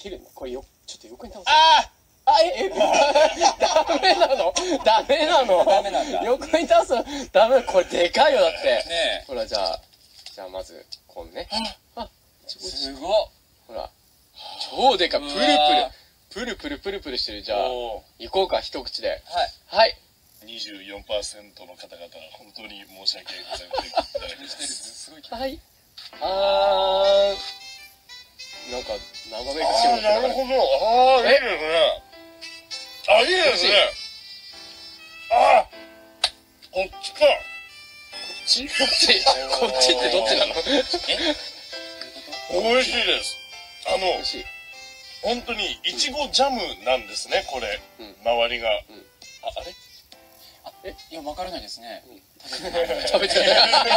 切るね。これちょっと横に倒す。 ああ、ダメなの？ダメなの？ ダメなんだ。 横に倒すのダメ。これでかいよ、だって。 ねほら、じゃあまず、こんね。あ、 すごっ。 ほら。超でかい。プルプルしてる。じゃあ、行こうか、一口で。 はい。 はい。 24% の方々、本当に申し訳ございません。 すごい。 はい。なんか、長めがしい。 なるほど。いいですね。いいですね。こっちか。 こっちってどっちなの？ 美味しいです。 美味しい。 本当に、いちごジャムなんですね、これ。周りが。あれいや、わからないですね。 食べてない。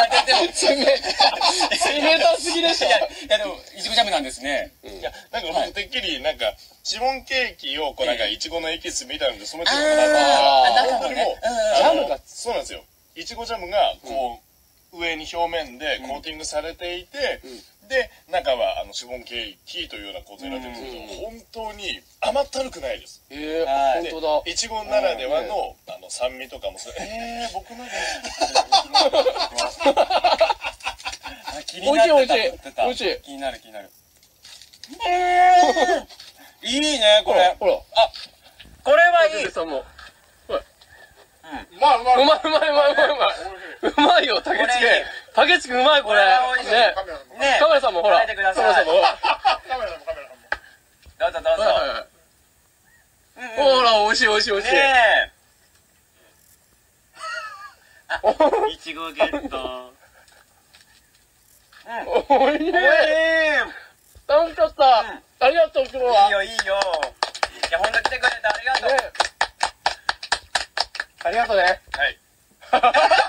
冷たすぎでしょ。 いや、でも、いちごジャムなんですね。 いや、なんかほんとてっきり、なんか、シフォンケーキを、こうなんか、いちごのエキスみたいなので染めてるのかなと思ったら、本当にもう、 ジャムが、 そうなんですよ。いちごジャムが、こう、上に表面でコーティングされていて、で、中はシフォンケーキというような構造になってるんですけど、本当に甘ったるくないです。 本当だ。 いちごならではの、酸味とかも僕の気になってた。 美味しい。 気になる。いいね、これ。 ほら。 これはいい。 さんも。 うまうまいよ、竹内くんうまい、これ。ね。カメラさんもほら。カメラさんもほら。 どうぞ。 ほら、美味しい。 ねえ。いちごゲット。 おいしい。楽しかった。ありがとう、今日は。 いいよ。いや、ほんと来てくれてありがとう。 ありがとうね。 はい。